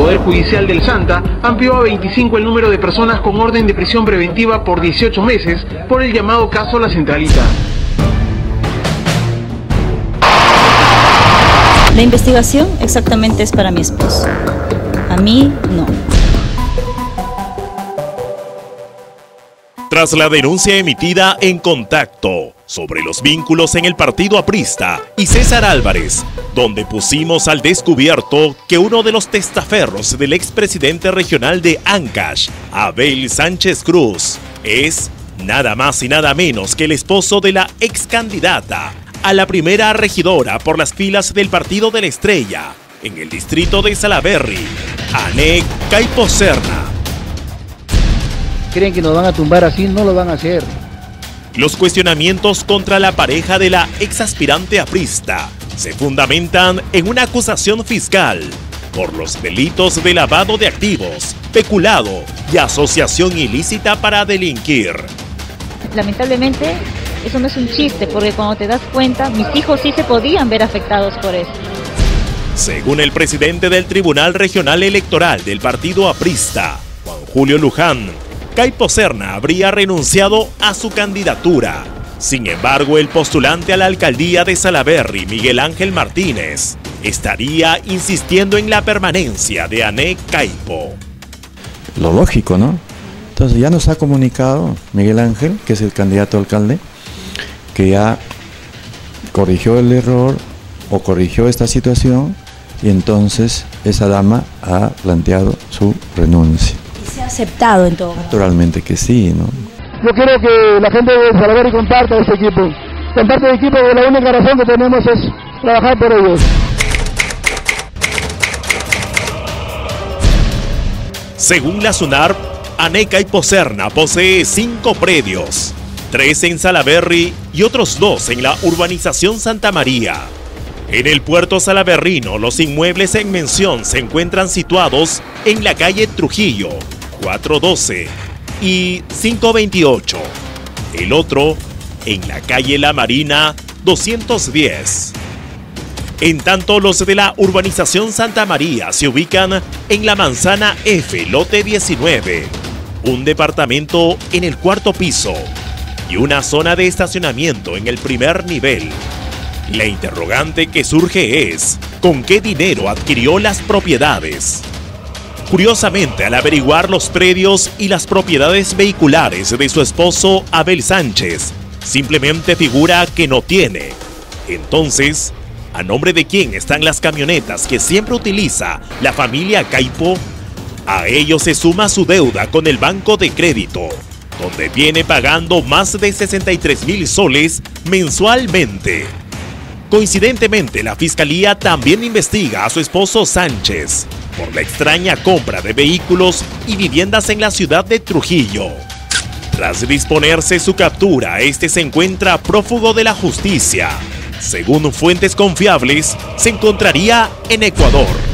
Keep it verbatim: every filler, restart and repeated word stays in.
Poder Judicial del Santa amplió a veinticinco el número de personas con orden de prisión preventiva por dieciocho meses por el llamado caso La Centralita. La investigación exactamente es para mi esposo. A mí, no. Tras la denuncia emitida en Contacto sobre los vínculos en el partido aprista y César Álvarez, donde pusimos al descubierto que uno de los testaferros del expresidente regional de Ancash, Abel Sánchez Cruz, es nada más y nada menos que el esposo de la ex candidata a la primera regidora por las filas del Partido de la Estrella en el distrito de Salaberry, Ané Caipo Serna. Creen que nos van a tumbar así, no lo van a hacer. Los cuestionamientos contra la pareja de la ex aspirante aprista se fundamentan en una acusación fiscal por los delitos de lavado de activos, peculado y asociación ilícita para delinquir. Lamentablemente, eso no es un chiste, porque cuando te das cuenta, mis hijos sí se podían ver afectados por eso. Según el presidente del Tribunal Regional Electoral del partido aprista, Juan Julio Luján, Caipo Serna habría renunciado a su candidatura. Sin embargo, el postulante a la alcaldía de Salaberry, Miguel Ángel Martínez, estaría insistiendo en la permanencia de Ané Caipo. Lo lógico, ¿no? Entonces ya nos ha comunicado Miguel Ángel, que es el candidato a alcalde, que ya corrigió el error o corrigió esta situación y entonces esa dama ha planteado su renuncia. ¿Se ha aceptado en todo? Naturalmente que sí, ¿no? Yo quiero que la gente de Salaberry comparta este equipo. Comparte el equipo, porque la única razón que tenemos es trabajar por ellos. Según la SUNAR, Ané Caipo Serna posee cinco predios, tres en Salaberry y otros dos en la urbanización Santa María. En el puerto salaberrino, los inmuebles en mención se encuentran situados en la calle Trujillo, cuatrocientos doce y quinientos veintiocho. El otro, en la calle La Marina, doscientos diez. En tanto, los de la urbanización Santa María se ubican en la manzana F, lote diecinueve, un departamento en el cuarto piso y una zona de estacionamiento en el primer nivel. La interrogante que surge es, ¿con qué dinero adquirió las propiedades? Curiosamente, al averiguar los predios y las propiedades vehiculares de su esposo Abel Sánchez, simplemente figura que no tiene. Entonces, ¿a nombre de quién están las camionetas que siempre utiliza la familia Caipo? A ello se suma su deuda con el Banco de Crédito, donde viene pagando más de sesenta y tres mil soles mensualmente. Coincidentemente, la Fiscalía también investiga a su esposo Sánchez por la extraña compra de vehículos y viviendas en la ciudad de Trujillo. Tras disponerse su captura, este se encuentra prófugo de la justicia. Según fuentes confiables, se encontraría en Ecuador.